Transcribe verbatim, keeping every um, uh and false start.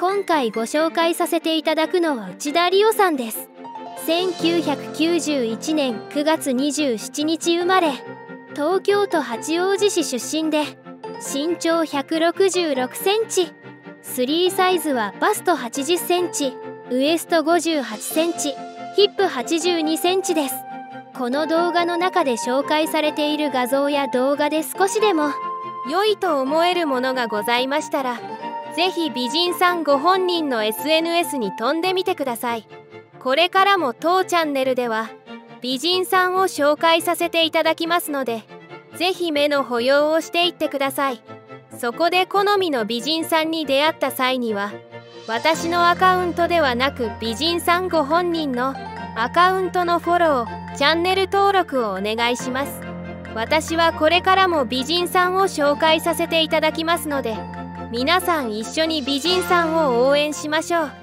今回ご紹介させていただくのは内田理央さんです。せんきゅうひゃくきゅうじゅういちねんくがつにじゅうしちにち生まれ、東京都八王子市出身で、身長ひゃくろくじゅうろくセンチ、スリーサイズはバストはちじゅっセンチ、ウエストごじゅうはちセンチ、ヒップはちじゅうにセンチです。この動画の中で紹介されている画像や動画で少しでも良いと思えるものがございましたら、ぜひ美人さんご本人の エスエヌエス に飛んでみてください。これからも当チャンネルでは美人さんを紹介させていただきますので、ぜひ目の保養をしていってください。そこで好みの美人さんに出会った際には、私のアカウントではなく美人さんご本人のアカウントのフォロー、チャンネル登録をお願いします。私はこれからも美人さんを紹介させていただきますので、皆さん一緒に美人さんを応援しましょう。